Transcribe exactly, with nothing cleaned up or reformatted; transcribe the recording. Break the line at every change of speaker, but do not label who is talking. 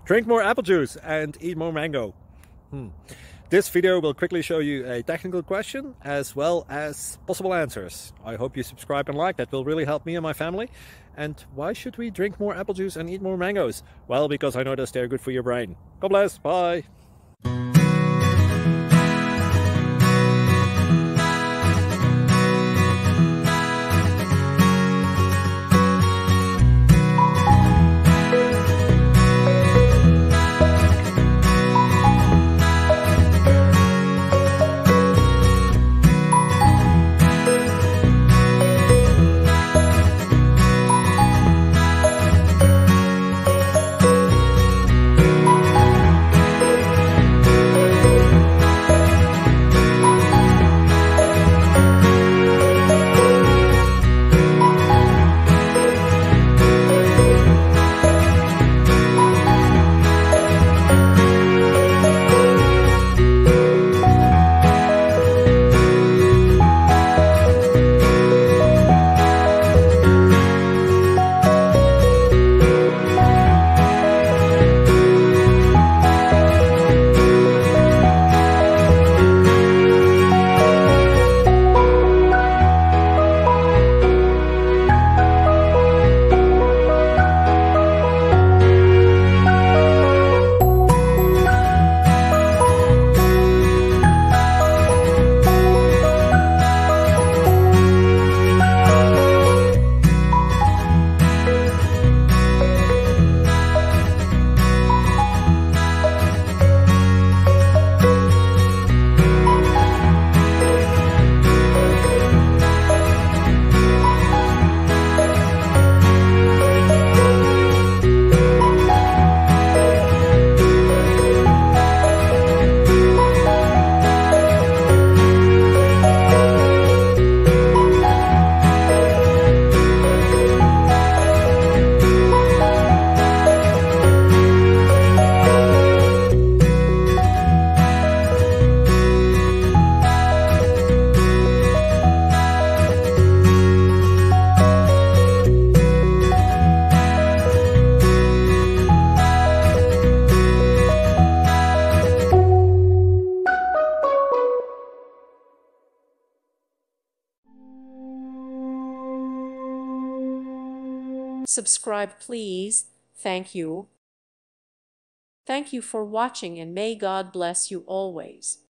Drink more apple juice and eat more mango. Hmm. This video will quickly show you a technical question as well as possible answers. I hope you subscribe and like, that will really help me and my family. And why should we drink more apple juice and eat more mangoes? Well, because I noticed they're good for your brain. God bless, bye!
Subscribe, please. Thank you. Thank you for watching, and may God bless you always.